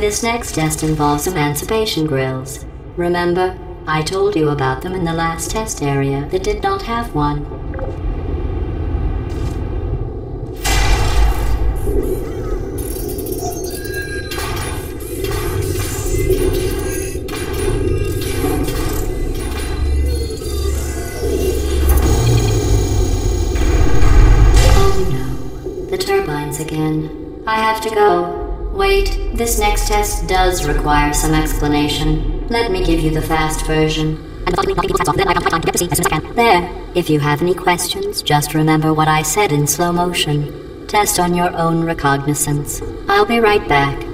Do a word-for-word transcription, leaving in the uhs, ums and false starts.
This next test involves emancipation grills. Remember, I told you about them in the last test area that did not have one. Oh no, the turbines again. I have to go. Wait, this next test does require some explanation. Let me give you the fast version. There. If you have any questions, just remember what I said in slow motion. Test on your own recognizance. I'll be right back.